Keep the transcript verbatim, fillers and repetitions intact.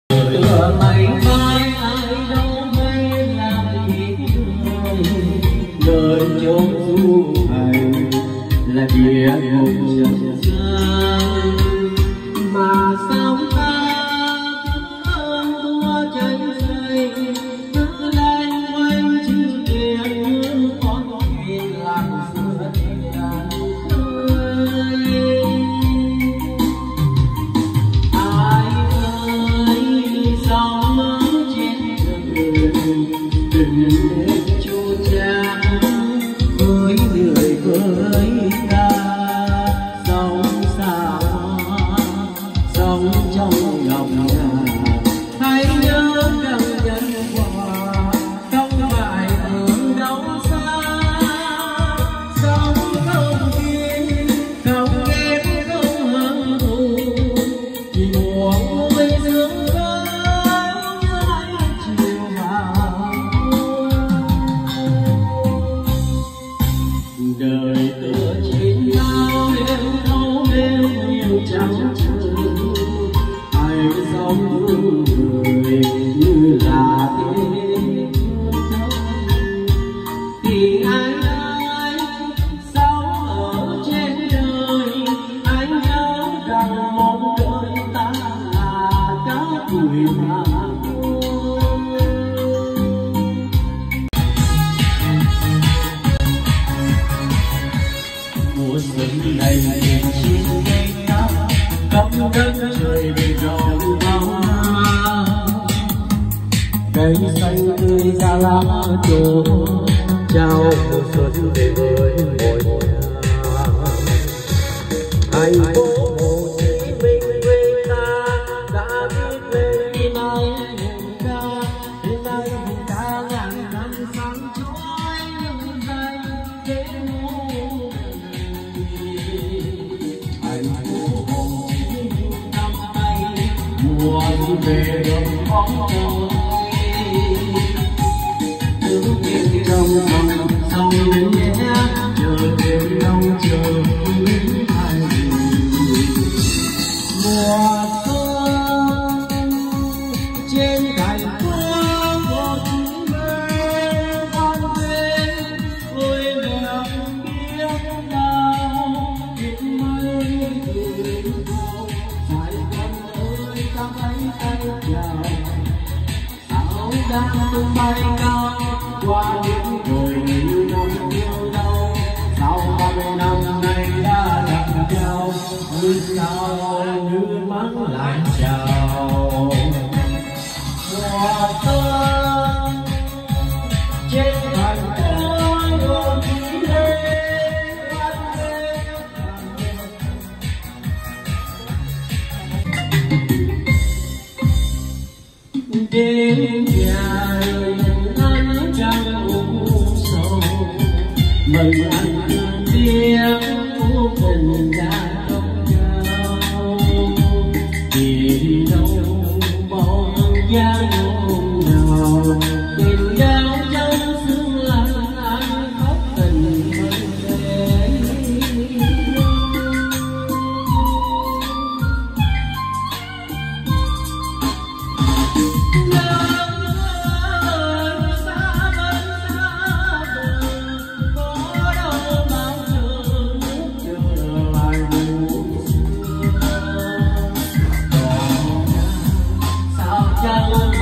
tựa mây mai ai đâu hay làm gì đời chốn du hành là địa ngục xa mà sao ta ơn tua chân xây cứ loanh quanh chữ tiền con thuyền làm xưa đời tựa chiến nhau đêm thâu đêm nhiều trắng trừ ai sống người như là thế thì ai ơi sống ở trên đời anh nhớ rằng một đời ta là cá tuổi mà mùa xuân này trên chiến cây cát cắm đất trời về rộng bao cây xanh tươi ra lá trổ chào mùa xuân về với mọi nhà thành phố Hồ Chí Minh quê ta đã viết lên đi nay hùng ca đi nay hùng ca ngàn năm sáng chói lừng danh đến mùa về đồng bóng tôi đứng yên trong lòng sông đến nhé chờ đêm đông chờ đến hai mùa xuân trên thành phố Hồ Chí Minh quan bên ôi đẹp biết bao biết mấy người đâu phải con ơi ta thấy tay chào áo đang bay cao qua những người như năm yêu đâu sau ba mươi năm nay đã gặp nhau ôi sao như mắt lại chào mùa xuân trên thành phố Hồ Chí Minh đêm dài anh trăng u sầu mừng anh thương tiếng của mình đã không nhau vì đâu bóng dáng hôm nào tình đau trong xương lạnh anh khóc tình mình về sao chẳng